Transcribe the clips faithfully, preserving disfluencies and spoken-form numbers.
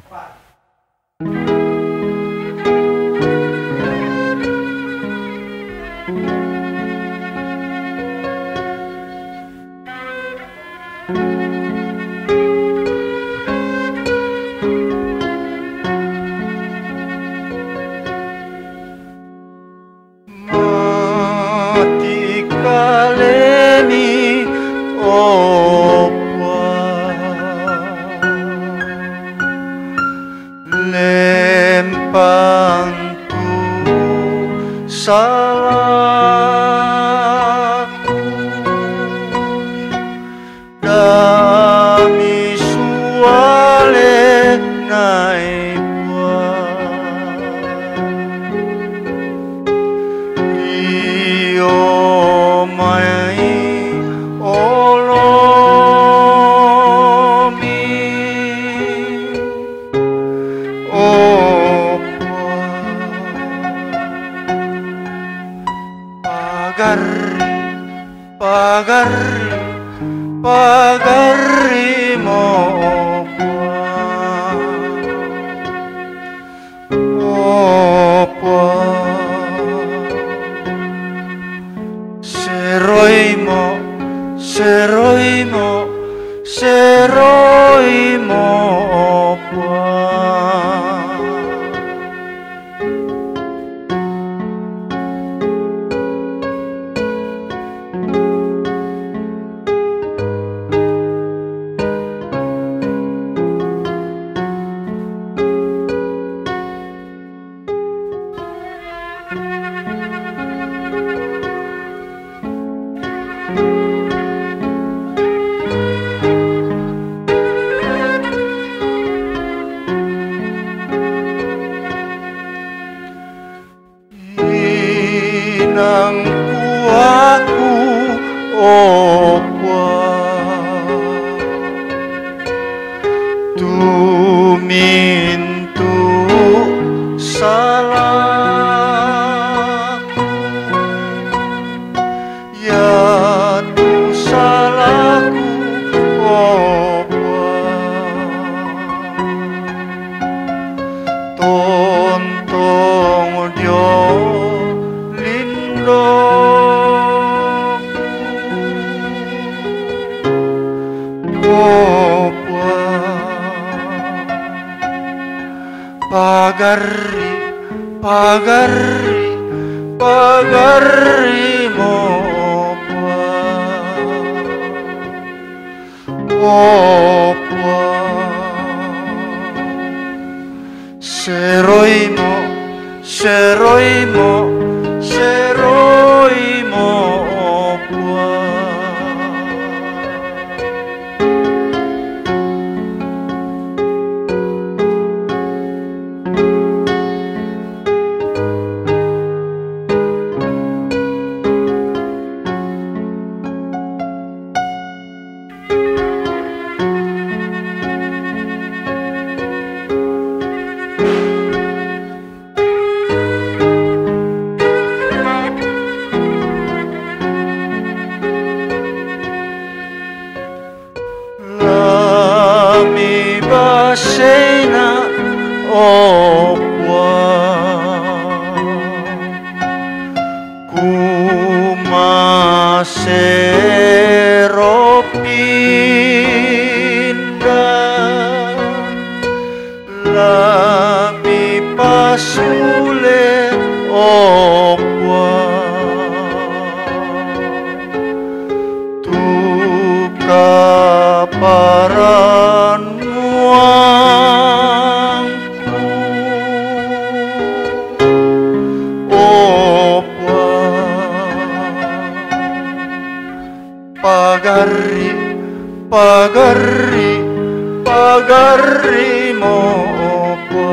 salahku dami suale naipwa iyo mai olomi oh pagari pagari pagari mo opo seroi mo seroi mo seroi mo opo nang kuaku opo tumintu salahku ya tu salahku opo tontong dio pagari pagari pagari mo opo seroi mo seroi mo seroi mo opo Sena opwa kumasero pindah labi pasule opwa tuka paran pagari pagari pagari mo opo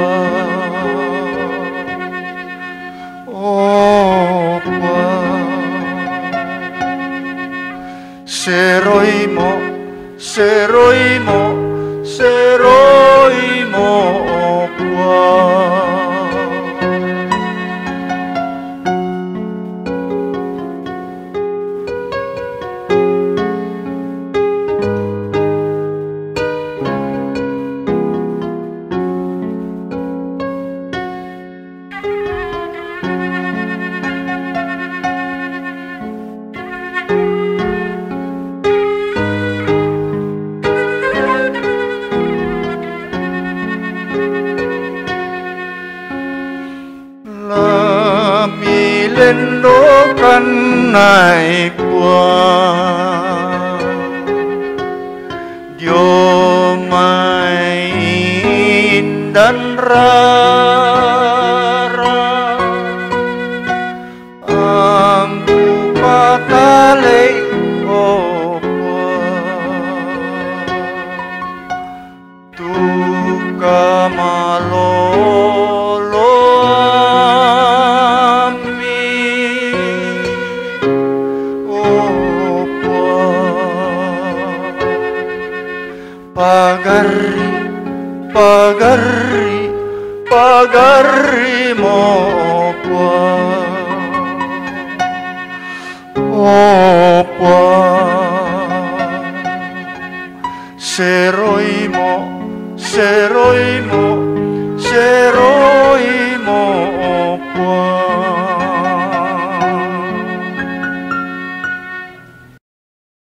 opo seroi mo seroi mo seroi mo opo lên đố căn này qua Yo mai dan rara Angku patale opa Tuka malolo ami opa Pagari, pagari, pagari mo opa Opa Seroi mo, seroi mo, seroi